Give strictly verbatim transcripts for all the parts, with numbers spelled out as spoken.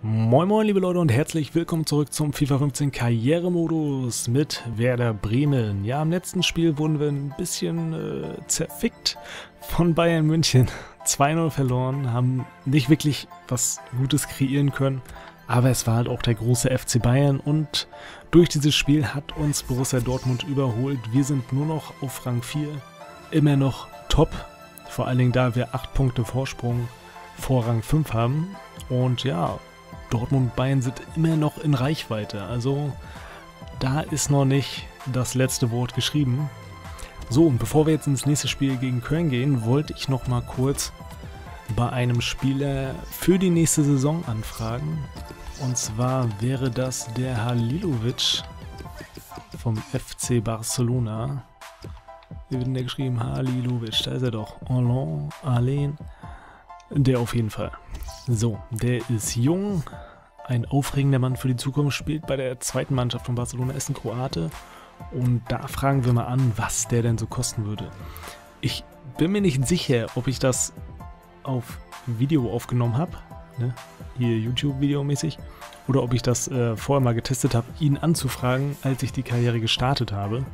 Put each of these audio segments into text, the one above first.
Moin moin liebe Leute und herzlich willkommen zurück zum FIFA fünfzehn Karrieremodus mit Werder Bremen. Ja, im letzten Spiel wurden wir ein bisschen äh, zerfickt von Bayern München. zwei null verloren, haben nicht wirklich was Gutes kreieren können, aber es war halt auch der große F C Bayern und durch dieses Spiel hat uns Borussia Dortmund überholt. Wir sind nur noch auf Rang vier, immer noch top, vor allen Dingen da wir acht Punkte Vorsprung vor Rang fünf haben und ja, Dortmund und Bayern sind immer noch in Reichweite, also da ist noch nicht das letzte Wort geschrieben. So, und bevor wir jetzt ins nächste Spiel gegen Köln gehen, wollte ich noch mal kurz bei einem Spieler für die nächste Saison anfragen. Und zwar wäre das der Halilovic vom F C Barcelona. Wie wird denn der geschrieben? Halilovic, da ist er doch. Alain, Alain. Der auf jeden Fall. So, der ist jung, ein aufregender Mann für die Zukunft, spielt bei der zweiten Mannschaft von Barcelona, ist ein Kroate. Und da fragen wir mal an, was der denn so kosten würde. Ich bin mir nicht sicher, ob ich das auf Video aufgenommen habe, ne? Hier YouTube-Video-mäßig, oder ob ich das äh, vorher mal getestet habe, ihn anzufragen, als ich die Karriere gestartet habe.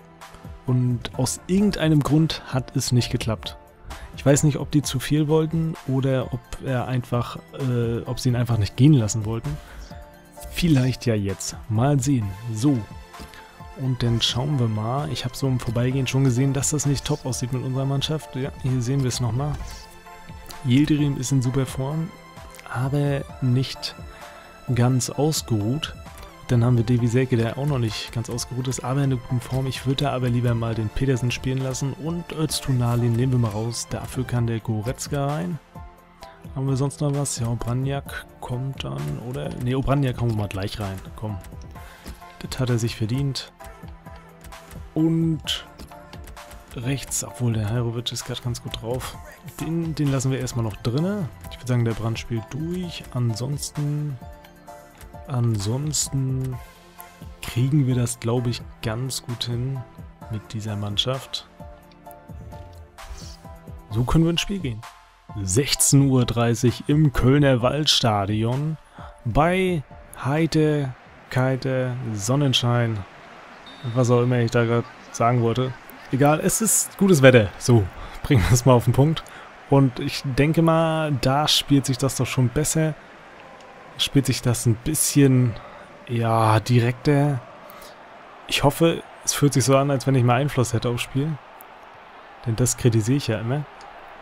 Und aus irgendeinem Grund hat es nicht geklappt. Ich weiß nicht, ob die zu viel wollten oder ob er einfach, äh, ob sie ihn einfach nicht gehen lassen wollten. Vielleicht ja jetzt. Mal sehen. So. Und dann schauen wir mal. Ich habe so im Vorbeigehen schon gesehen, dass das nicht top aussieht mit unserer Mannschaft. Ja, hier sehen wir es nochmal. Yildirim ist in super Form, aber nicht ganz ausgeruht. Dann haben wir Davy Selke, der auch noch nicht ganz ausgeruht ist, aber in einer guten Form. Ich würde aber lieber mal den Pedersen spielen lassen und Öztunali nehmen wir mal raus. Dafür kann der Goretzka rein. Haben wir sonst noch was? Ja, Obraniak kommt dann, oder? Ne, Obraniak kommen wir mal gleich rein. Komm. Das hat er sich verdient. Und rechts, obwohl der Halilovic ist gerade ganz gut drauf. Den, den lassen wir erstmal noch drinne. Ich würde sagen, der Brand spielt durch. Ansonsten... Ansonsten kriegen wir das, glaube ich, ganz gut hin mit dieser Mannschaft. So können wir ins Spiel gehen. sechzehn Uhr dreißig im Kölner Waldstadion bei Heiterkeit, Sonnenschein, was auch immer ich da gerade sagen wollte. Egal, es ist gutes Wetter. So, bringen wir es mal auf den Punkt. Und ich denke mal, da spielt sich das doch schon besser. Spielt sich das ein bisschen, ja, direkter. Ich hoffe, es fühlt sich so an, als wenn ich mal Einfluss hätte aufs Spiel. Denn das kritisiere ich ja immer.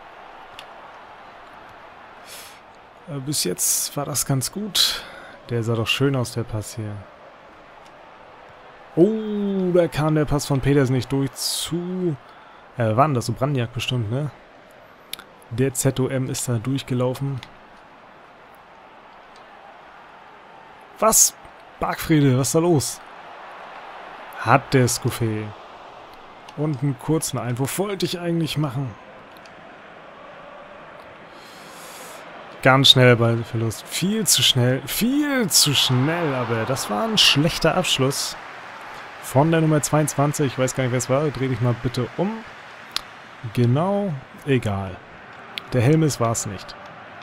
Aber bis jetzt war das ganz gut. Der sah doch schön aus, der Pass hier. Oh, da kam der Pass von Pedersen nicht durch zu... Äh, war denn das so Obraniak bestimmt, ne? Der Z O M ist da durchgelaufen. Was? Bargfrede, was ist da los? Hat der Skufé. Und einen kurzen Einwurf wollte ich eigentlich machen. Ganz schnell Ballverlust. Viel zu schnell. Viel zu schnell, aber das war ein schlechter Abschluss. Von der Nummer zweiundzwanzig. Ich weiß gar nicht, wer es war. Dreh dich mal bitte um. Genau. Egal. Der Helmes war es nicht.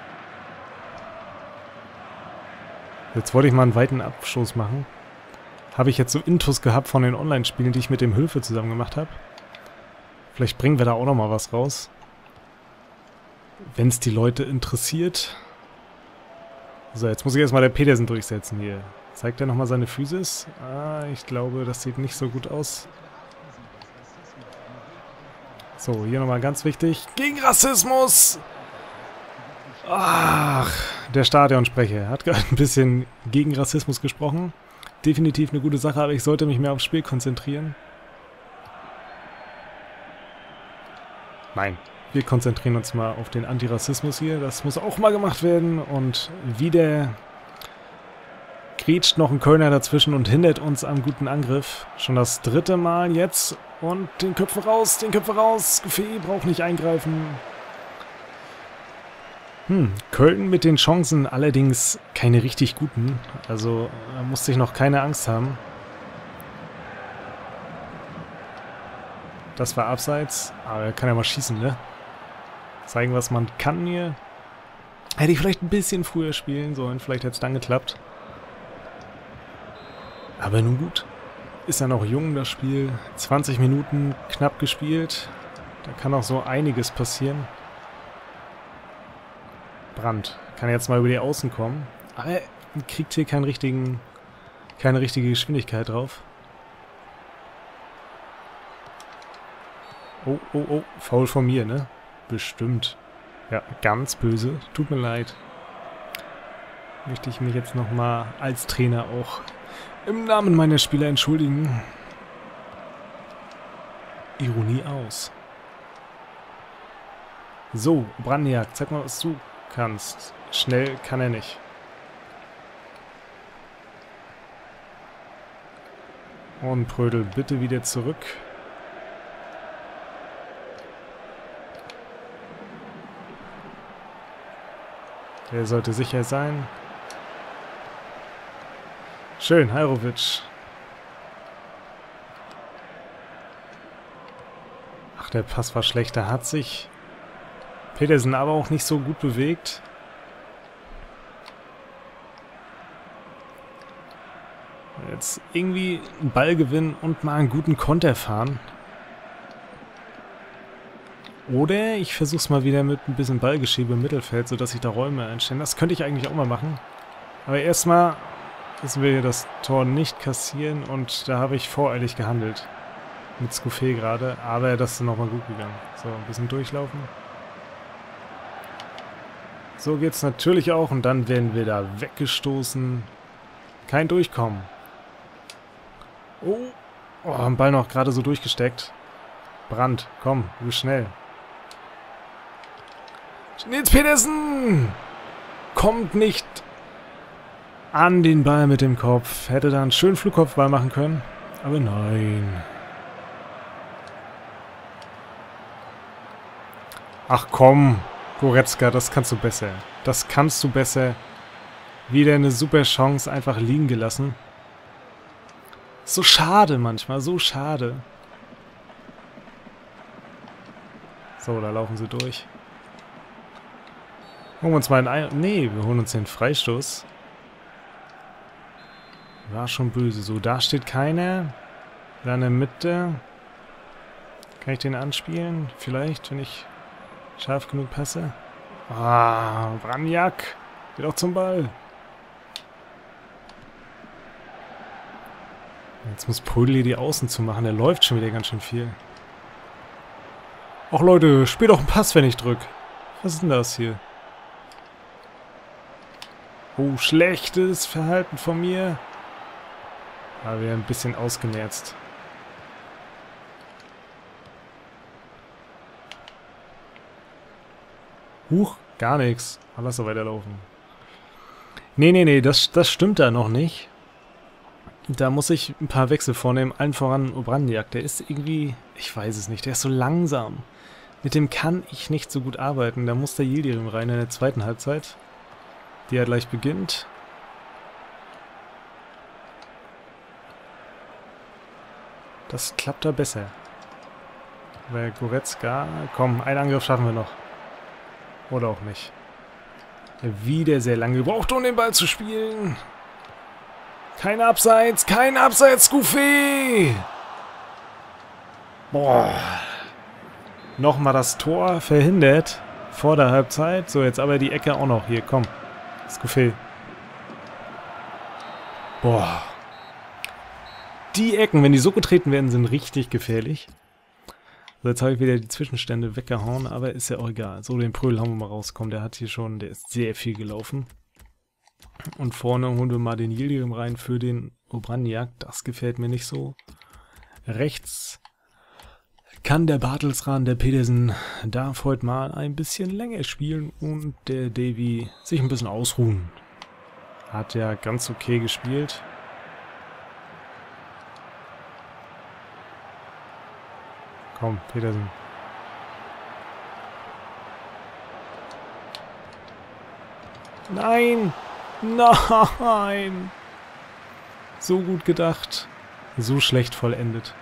Jetzt wollte ich mal einen weiten Abstoß machen. Habe ich jetzt so Intus gehabt von den Online-Spielen, die ich mit dem Höfe zusammen gemacht habe. Vielleicht bringen wir da auch noch mal was raus. Wenn es die Leute interessiert. So, jetzt muss ich erstmal der Pedersen durchsetzen hier. Zeigt er nochmal seine Physis? Ah, ich glaube, das sieht nicht so gut aus. So, hier nochmal ganz wichtig. Gegen Rassismus! Ach, der Stadionsprecher hat gerade ein bisschen gegen Rassismus gesprochen. Definitiv eine gute Sache, aber ich sollte mich mehr aufs Spiel konzentrieren. Nein, wir konzentrieren uns mal auf den Antirassismus hier. Das muss auch mal gemacht werden. Und wieder grätscht noch ein Kölner dazwischen und hindert uns am guten Angriff. Schon das dritte Mal jetzt. Und den Köpfen raus, den Köpfen raus. Skufé braucht nicht eingreifen. Hm, Köln mit den Chancen allerdings keine richtig guten. Also da musste ich noch keine Angst haben. Das war abseits. Aber er kann ja mal schießen, ne? Zeigen, was man kann hier. Hätte ich vielleicht ein bisschen früher spielen sollen, vielleicht hätte es dann geklappt. Aber nun gut. Ist ja noch jung, das Spiel. zwanzig Minuten knapp gespielt. Da kann auch so einiges passieren. Brandt kann jetzt mal über die Außen kommen. Aber er kriegt hier keinen richtigen, keine richtige Geschwindigkeit drauf. Oh, oh, oh. Foul von mir, ne? Bestimmt. Ja, ganz böse. Tut mir leid. Möchte ich mich jetzt nochmal als Trainer auch im Namen meiner Spieler entschuldigen. Ironie aus. So, Braniak, zeig mal, was du kannst. Schnell kann er nicht. Und Prödel, bitte wieder zurück. Der sollte sicher sein. Schön, Hajrovic. Ach, der Pass war schlecht. Da hat sich Petersen aber auch nicht so gut bewegt. Jetzt irgendwie einen Ball gewinnen und mal einen guten Konter fahren. Oder ich versuche es mal wieder mit ein bisschen Ballgeschiebe im Mittelfeld, sodass sich da Räume entstehen. Das könnte ich eigentlich auch mal machen. Aber erstmal müssen wir hier das Tor nicht kassieren und da habe ich voreilig gehandelt. Mit Skouffé gerade, aber das ist nochmal gut gegangen. So, ein bisschen durchlaufen. So geht's natürlich auch und dann werden wir da weggestoßen. Kein Durchkommen. Oh, oh, am Ball noch gerade so durchgesteckt. Brandt, komm, du bist schnell. Nils Petersen kommt nicht an den Ball mit dem Kopf. Hätte da einen schönen Flugkopfball machen können, aber nein. Ach komm, Goretzka, das kannst du besser. Das kannst du besser. Wieder eine super Chance einfach liegen gelassen. So schade manchmal, so schade. So, da laufen sie durch. Holen wir uns mal einen Ein... Nee, wir holen uns den Freistoß. War schon böse. So, da steht keiner. Da in der Mitte. Kann ich den anspielen? Vielleicht, wenn ich scharf genug passe. Ah, Braniak. Geht auch zum Ball. Jetzt muss Prödel hier die Außen zu machen. Der läuft schon wieder ganz schön viel. Och Leute, spiel doch einen Pass, wenn ich drück. Was ist denn das hier? Oh, schlechtes Verhalten von mir. Aber wir haben ein bisschen ausgemerzt. Huch, gar nichts. Lass doch weiterlaufen. Nee, nee, nee, das, das stimmt da noch nicht. Da muss ich ein paar Wechsel vornehmen. Allen voran Obraniak. Der ist irgendwie, ich weiß es nicht, der ist so langsam. Mit dem kann ich nicht so gut arbeiten. Da muss der Yildirim rein in der zweiten Halbzeit. Die ja gleich beginnt. Das klappt da besser. Weil Goretzka... Komm, einen Angriff schaffen wir noch. Oder auch nicht. Wieder sehr lange gebraucht, um den Ball zu spielen. Kein Abseits, kein Abseits, Skouffé! Boah. Nochmal das Tor verhindert. Vor der Halbzeit. So, jetzt aber die Ecke auch noch. Hier, komm. Skouffé. Boah. Die Ecken, wenn die so getreten werden, sind richtig gefährlich. So, jetzt habe ich wieder die Zwischenstände weggehauen, aber ist ja auch egal. So, den Prödel haben wir mal rausgekommen. Der hat hier schon, der ist sehr viel gelaufen. Und vorne holen wir mal den Yildirim rein für den Obraniak. Das gefällt mir nicht so. Rechts kann der Bartelsran, der Petersen, darf heute mal ein bisschen länger spielen und der Davy sich ein bisschen ausruhen. Hat ja ganz okay gespielt. Komm, Petersen. Nein! Nein! So gut gedacht. So schlecht vollendet.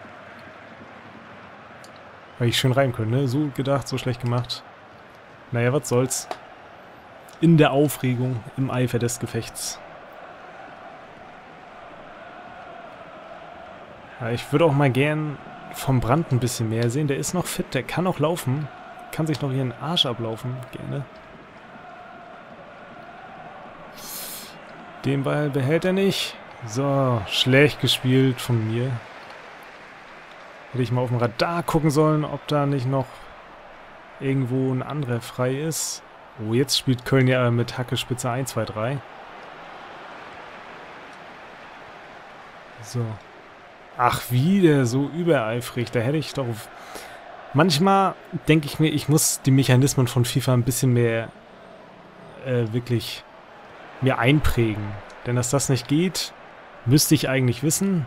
Hätte ich schön rein können, ne? So gut gedacht, so schlecht gemacht. Naja, was soll's. in der Aufregung, im Eifer des Gefechts. Ja, ich würde auch mal gern vom Brand ein bisschen mehr sehen. Der ist noch fit, der kann auch laufen. Kann sich noch ihren Arsch ablaufen, gerne. Den Ball behält er nicht. So, schlecht gespielt von mir. Hätte ich mal auf dem Radar gucken sollen, ob da nicht noch irgendwo ein anderer frei ist. Oh, jetzt spielt Köln ja mit Hacke Spitze eins, zwei, drei. So. Ach, wieder so übereifrig. Da hätte ich doch... Manchmal denke ich mir, ich muss die Mechanismen von FIFA ein bisschen mehr äh, wirklich mir einprägen. Denn dass das nicht geht, müsste ich eigentlich wissen.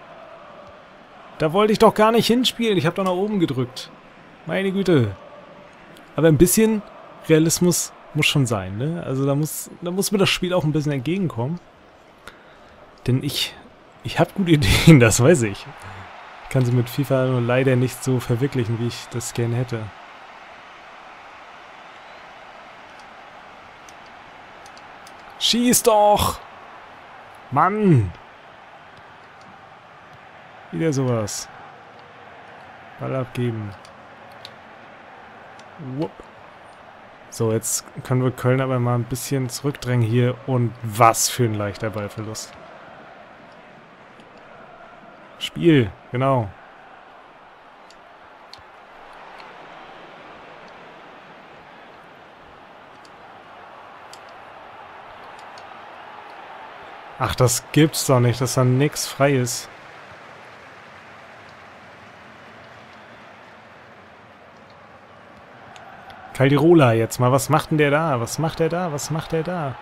Da wollte ich doch gar nicht hinspielen. Ich habe doch nach oben gedrückt. Meine Güte. Aber ein bisschen Realismus muss schon sein, ne? Also da muss, da muss mir das Spiel auch ein bisschen entgegenkommen. Denn ich, ich habe gute Ideen, das weiß ich. Ich kann sie mit FIFA nur leider nicht so verwirklichen, wie ich das gerne hätte. Schieß doch! Mann! Wieder sowas. Ball abgeben. Wupp. So, jetzt können wir Köln aber mal ein bisschen zurückdrängen hier. Und was für ein leichter Ballverlust. Spiel, genau. Ach, das gibt's doch nicht, dass da nichts frei ist. Caldirola jetzt mal. Was macht denn der da? Was macht der da? Was macht der da?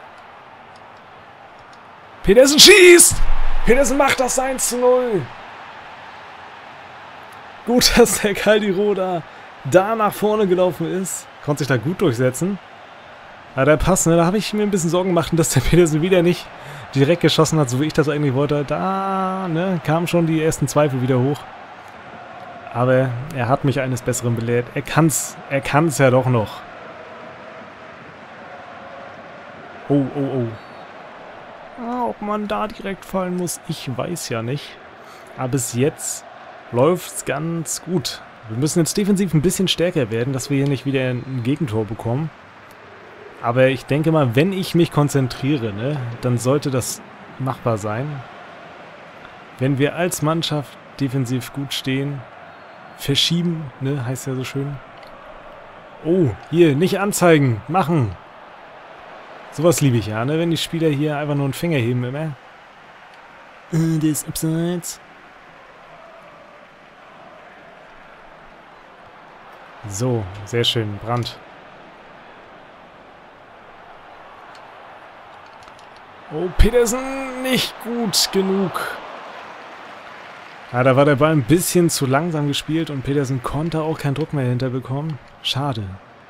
Pedersen schießt! Pedersen macht das eins zu null. Gut, dass der Caldirola da nach vorne gelaufen ist. Konnte sich da gut durchsetzen. Aber der Pass, ne, da habe ich mir ein bisschen Sorgen gemacht, dass der Pedersen wieder nicht direkt geschossen hat, so wie ich das eigentlich wollte. Da, ne, kamen schon die ersten Zweifel wieder hoch. Aber er hat mich eines Besseren belehrt. Er kann's, er kann's ja doch noch. Oh, oh, oh. Ah, ob man da direkt fallen muss, ich weiß ja nicht. Aber bis jetzt läuft's ganz gut. Wir müssen jetzt defensiv ein bisschen stärker werden, dass wir hier nicht wieder ein Gegentor bekommen. Aber ich denke mal, wenn ich mich konzentriere, ne, dann sollte das machbar sein. Wenn wir als Mannschaft defensiv gut stehen, verschieben, ne, heißt ja so schön. Oh, hier, nicht anzeigen, machen. Sowas liebe ich ja, ne, wenn die Spieler hier einfach nur einen Finger heben immer. Äh, der ist abseits. So, sehr schön, Brandt. Oh, Pedersen, nicht gut genug. Ja, da war der Ball ein bisschen zu langsam gespielt und Pedersen konnte auch keinen Druck mehr hinterbekommen. Schade.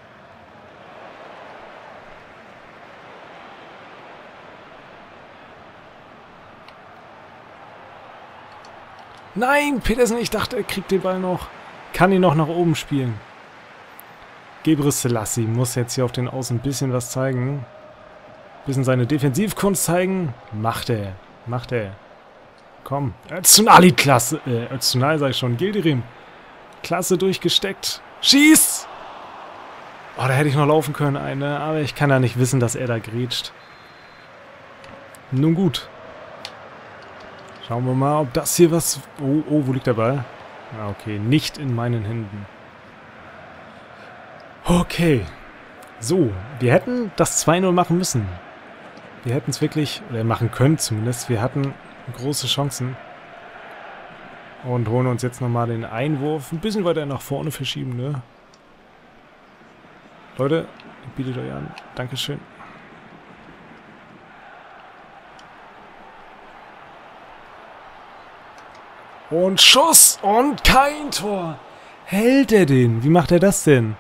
Nein, Pedersen, ich dachte, er kriegt den Ball noch. Kann ihn noch nach oben spielen. Gebre Selassie muss jetzt hier auf den Außen ein bisschen was zeigen. Ein bisschen seine Defensivkunst zeigen. Macht er. Macht er. Komm. Öztunali, klasse. Äh, Öztunali sag ich schon. Gildirim. Klasse durchgesteckt. Schieß! Oh, da hätte ich noch laufen können, eine. Aber ich kann ja nicht wissen, dass er da grätscht. Nun gut. Schauen wir mal, ob das hier was... Oh, oh, wo liegt der Ball? Ah, okay. Nicht in meinen Händen. Okay. So. Wir hätten das zwei null machen müssen. Wir hätten es wirklich... Oder machen können zumindest. Wir hatten große Chancen. Und holen uns jetzt nochmal den Einwurf. Ein bisschen weiter nach vorne verschieben, ne? Leute, bietet euch an. Dankeschön. Und Schuss! Und kein Tor! Hält er den? Wie macht er das denn?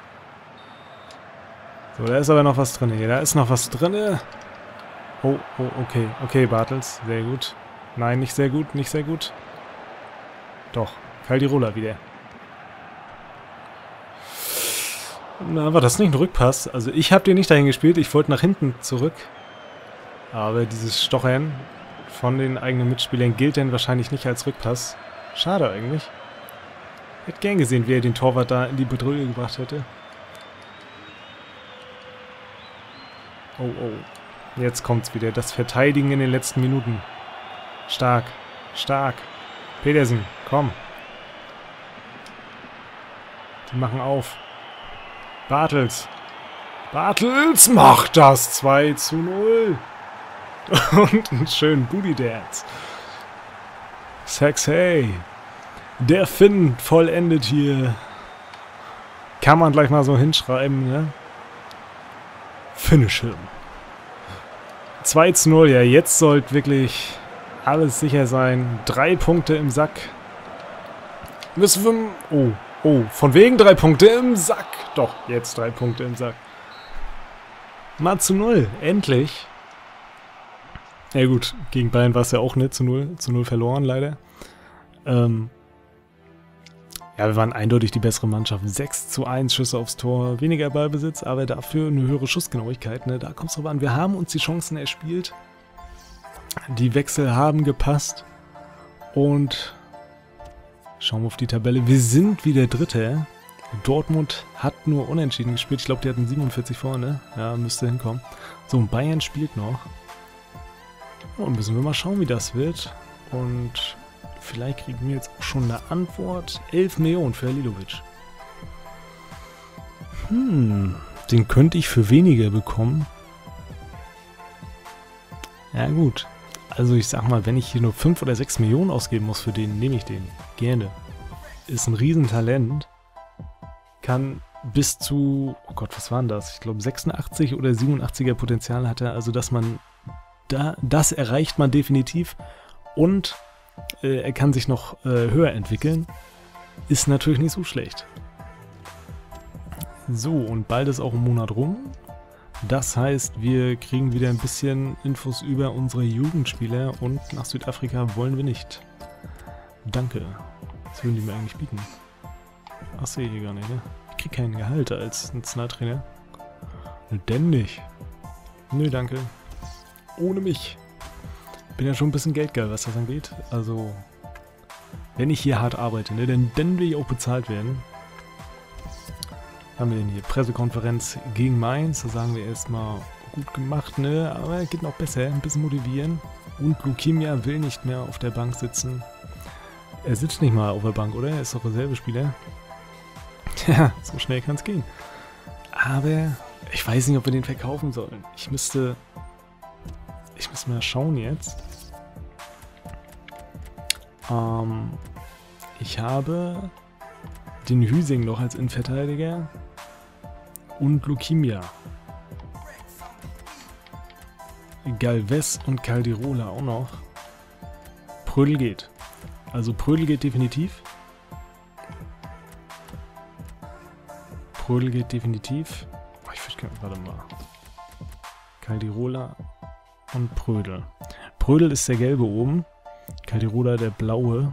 So, da ist aber noch was drin hier. Da ist noch was drin. Oh, oh, okay. Okay, Bartels. Sehr gut. Nein, nicht sehr gut. Nicht sehr gut. Doch. Caldirola wieder. Na, war das nicht ein Rückpass? Also ich habe den nicht dahin gespielt, ich wollte nach hinten zurück. Aber dieses Stochern von den eigenen Mitspielern gilt denn wahrscheinlich nicht als Rückpass. Schade eigentlich. Ich hätte gern gesehen, wie er den Torwart da in die Bedrohung gebracht hätte. Oh, oh. Jetzt kommt's wieder. Das Verteidigen in den letzten Minuten. Stark. Stark. Pedersen, komm. Die machen auf. Bartels. Bartels macht das zwei zu null. Und einen schönen Booty Dance. Sexy. Der Finn vollendet hier. Kann man gleich mal so hinschreiben, ne? Finish him. zwei zu null, ja, jetzt sollte wirklich alles sicher sein. Drei Punkte im Sack. Müssen wir... Oh, oh, von wegen drei Punkte im Sack. Doch, jetzt drei Punkte im Sack. Mal zu null, endlich. Ja gut, gegen Bayern war es ja auch nicht zu null. zu null verloren, leider. Ähm... Ja, wir waren eindeutig die bessere Mannschaft. sechs zu eins Schüsse aufs Tor, weniger Ballbesitz, aber dafür eine höhere Schussgenauigkeit. Ne? Da kommt es drauf an. Wir haben uns die Chancen erspielt. Die Wechsel haben gepasst. Und schauen wir auf die Tabelle. Wir sind wieder Dritter. Dortmund hat nur unentschieden gespielt. Ich glaube, die hatten siebenundvierzig vorne. Ja, müsste hinkommen. So, und Bayern spielt noch. Und müssen wir mal schauen, wie das wird. Und... vielleicht kriegen wir jetzt auch schon eine Antwort. elf Millionen für Halilovic. Hm, den könnte ich für weniger bekommen. Ja gut. Also ich sag mal, wenn ich hier nur fünf oder sechs Millionen ausgeben muss für den, nehme ich den. Gerne. Ist ein Riesentalent. Kann bis zu, oh Gott, was waren das? Ich glaube sechsundachtzig oder siebenundachtziger Potenzial hat er. Also dass man, da, das erreicht man definitiv. Und Äh, er kann sich noch äh, höher entwickeln. Ist natürlich nicht so schlecht. So, und bald ist auch ein Monat rum. Das heißt, wir kriegen wieder ein bisschen Infos über unsere Jugendspieler und nach Südafrika wollen wir nicht. Danke. Was würden die mir eigentlich bieten? Ach, sehe ich hier gar nicht, ne? Ich krieg kein Gehalt als Nationaltrainer. Denn nicht. Nö, danke. Ohne mich. Bin ja schon ein bisschen geldgeil, was das angeht. Also, wenn ich hier hart arbeite, ne, dann, dann will ich auch bezahlt werden. Was haben wir denn hier? Pressekonferenz gegen Mainz. Da sagen wir erstmal, gut gemacht, ne? Aber geht noch besser. Ein bisschen motivieren. Und Lukimia will nicht mehr auf der Bank sitzen. Er sitzt nicht mal auf der Bank, oder? Er ist doch Reservespieler. Tja, so schnell kann es gehen. Aber ich weiß nicht, ob wir den verkaufen sollen. Ich müsste... Ich muss mal schauen jetzt. Ähm, ich habe den Hüsing noch als Innenverteidiger und Lukimia. Galvez und Caldirola auch noch. Prödel geht. Also Prödel geht definitiv. Prödel geht definitiv. Oh, ich würde gerne, warte mal. Caldirola und Prödel. Prödel ist der gelbe oben. Caldirola der blaue.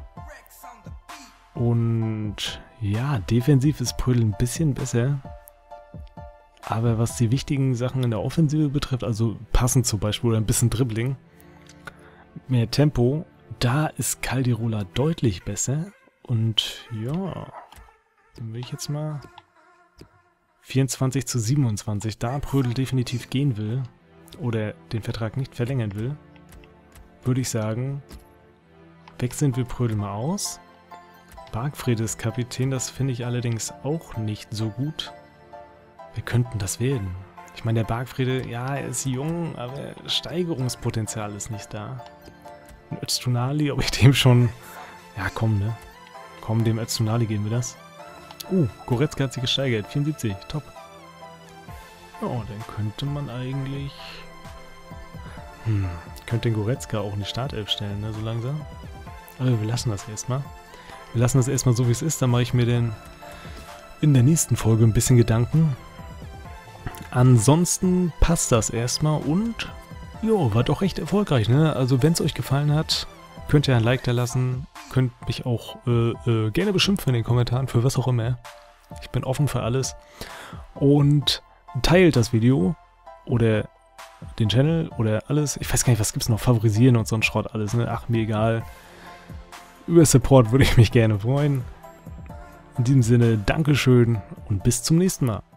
Und ja, defensiv ist Prödel ein bisschen besser. Aber was die wichtigen Sachen in der Offensive betrifft, also passend zum Beispiel oder ein bisschen Dribbling, mehr Tempo, da ist Caldirola deutlich besser. Und ja, dann will ich jetzt mal vierundzwanzig zu siebenundzwanzig, da Prödel definitiv gehen will oder den Vertrag nicht verlängern will, würde ich sagen, wechseln wir Prödel mal aus. Bargfrede ist Kapitän, das finde ich allerdings auch nicht so gut. Wir könnten das werden. Ich meine, der Bargfrede, ja, er ist jung, aber Steigerungspotenzial ist nicht da. Und Öztunali, ob ich dem schon... Ja, komm, ne? Komm, dem Öztunali geben wir das. Uh, Goretzka hat sich gesteigert. vierundsiebzig, top. Ja, dann könnte man eigentlich... Hm, könnte den Goretzka auch in die Startelf stellen, ne, so langsam. Aber wir lassen das erstmal. Wir lassen das erstmal so, wie es ist. Dann mache ich mir dann in der nächsten Folge ein bisschen Gedanken. Ansonsten passt das erstmal und jo, war doch recht erfolgreich, ne? Also wenn es euch gefallen hat, könnt ihr ein Like da lassen. Könnt mich auch äh, äh, gerne beschimpfen in den Kommentaren, für was auch immer. Ich bin offen für alles. Und teilt das Video oder den Channel oder alles. Ich weiß gar nicht, was gibt es noch? Favorisieren und so ein Schrott alles, ne? Ach, mir egal. Über Support würde ich mich gerne freuen. In diesem Sinne, Dankeschön und bis zum nächsten Mal.